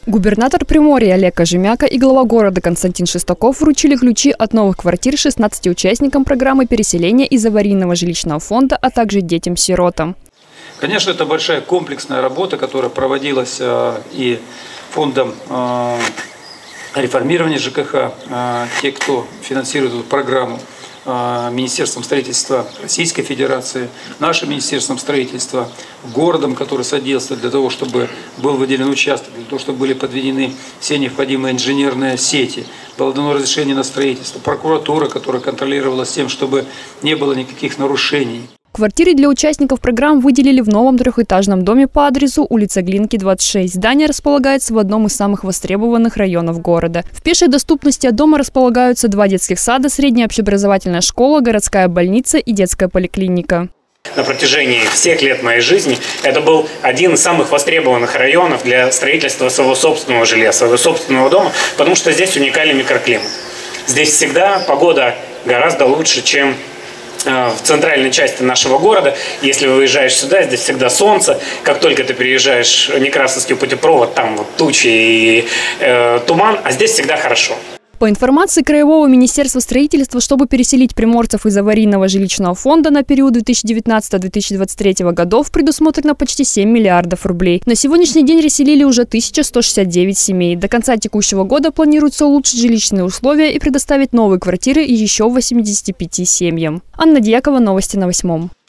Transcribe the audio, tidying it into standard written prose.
Губернатор Приморья Олег Кожемяка и глава города Константин Шестаков вручили ключи от новых квартир 16 участникам программы переселения из аварийного жилищного фонда, а также детям-сиротам. Конечно, это большая комплексная работа, которая проводилась и фондом реформирования ЖКХ, те, кто финансирует эту программу, Министерством строительства Российской Федерации, нашим Министерством строительства, городом, который содействует для того, чтобы был выделен участок, для того, чтобы были подведены все необходимые инженерные сети, было дано разрешение на строительство, прокуратура, которая контролировала с тем, чтобы не было никаких нарушений. Квартиры для участников программ выделили в новом трехэтажном доме по адресу улица Глинки, 26. Здание располагается в одном из самых востребованных районов города. В пешей доступности от дома располагаются 2 детских сада, средняя общеобразовательная школа, городская больница и детская поликлиника. На протяжении всех лет моей жизни это был один из самых востребованных районов для строительства своего собственного жилья, своего собственного дома, потому что здесь уникальный микроклимат. Здесь всегда погода гораздо лучше, чем в центральной части нашего города. Если выезжаешь сюда, здесь всегда солнце. Как только ты переезжаешь Некрасовский путепровод, там вот тучи и туман, а здесь всегда хорошо. По информации Краевого министерства строительства, чтобы переселить приморцев из аварийного жилищного фонда на период 2019-2023 годов, предусмотрено почти 7 миллиардов рублей. На сегодняшний день расселили уже 1169 семей. До конца текущего года планируется улучшить жилищные условия и предоставить новые квартиры еще 85 семьям. Анна Дьякова, новости на 8.